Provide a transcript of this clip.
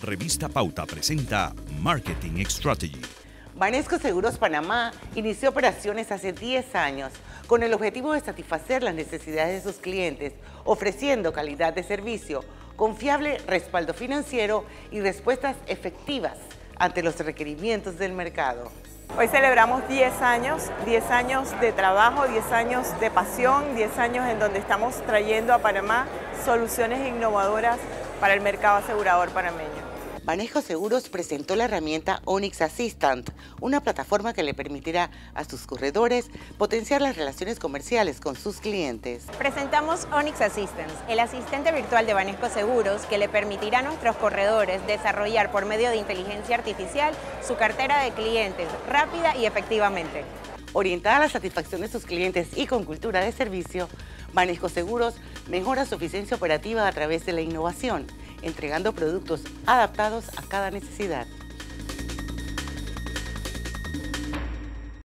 Revista Pauta presenta Marketing Strategy. Banesco Seguros Panamá inició operaciones hace 10 años con el objetivo de satisfacer las necesidades de sus clientes, ofreciendo calidad de servicio, confiable respaldo financiero y respuestas efectivas ante los requerimientos del mercado. Hoy celebramos 10 años de trabajo, 10 años de pasión, 10 años en donde estamos trayendo a Panamá soluciones innovadoras para el mercado asegurador panameño. Banesco Seguros presentó la herramienta Onyx Assistant, una plataforma que le permitirá a sus corredores potenciar las relaciones comerciales con sus clientes. Presentamos Onyx Assistant, el asistente virtual de Banesco Seguros que le permitirá a nuestros corredores desarrollar por medio de inteligencia artificial su cartera de clientes rápida y efectivamente. Orientada a la satisfacción de sus clientes y con cultura de servicio, Banesco Seguros mejora su eficiencia operativa a través de la innovación, entregando productos adaptados a cada necesidad.